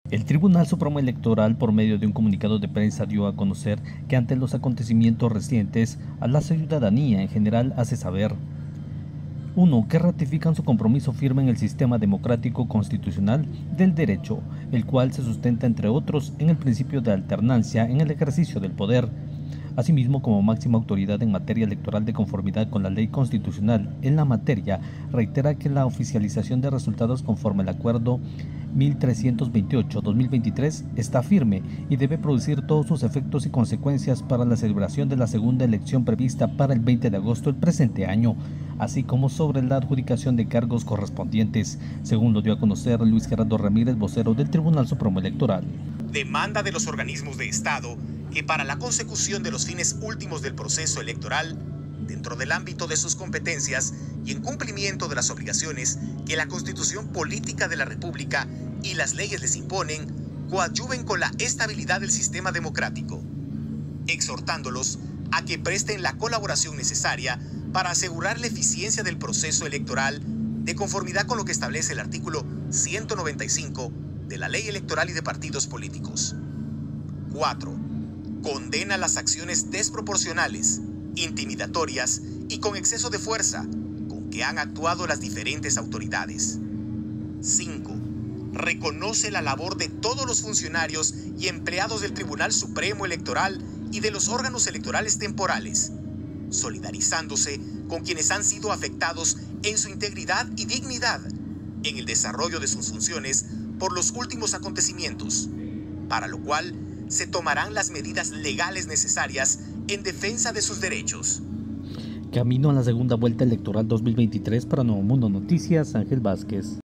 El Tribunal Supremo Electoral, por medio de un comunicado de prensa, dio a conocer que ante los acontecimientos recientes, a la ciudadanía en general hace saber: 1. Que ratifican su compromiso firme en el sistema democrático constitucional del derecho, el cual se sustenta, entre otros, en el principio de alternancia en el ejercicio del poder. Asimismo, como máxima autoridad en materia electoral de conformidad con la ley constitucional en la materia, reitera que la oficialización de resultados conforme al Acuerdo 1328-2023 está firme y debe producir todos sus efectos y consecuencias para la celebración de la segunda elección prevista para el 20 de agosto del presente año, así como sobre la adjudicación de cargos correspondientes, según lo dio a conocer Luis Gerardo Ramírez, vocero del Tribunal Supremo Electoral. Demanda de los organismos de Estado que para la consecución de los fines últimos del proceso electoral, dentro del ámbito de sus competencias y en cumplimiento de las obligaciones que la Constitución Política de la República y las leyes les imponen, coadyuven con la estabilidad del sistema democrático, exhortándolos a que presten la colaboración necesaria para asegurar la eficiencia del proceso electoral de conformidad con lo que establece el artículo 195 de la Ley Electoral y de Partidos Políticos. 4. Condena las acciones desproporcionales, intimidatorias y con exceso de fuerza con que han actuado las diferentes autoridades. 5. Reconoce la labor de todos los funcionarios y empleados del Tribunal Supremo Electoral y de los órganos electorales temporales, solidarizándose con quienes han sido afectados en su integridad y dignidad en el desarrollo de sus funciones por los últimos acontecimientos, para lo cual se tomarán las medidas legales necesarias en defensa de sus derechos. Camino a la segunda vuelta electoral 2023. Para Nuevo Mundo Noticias, Ángel Vázquez.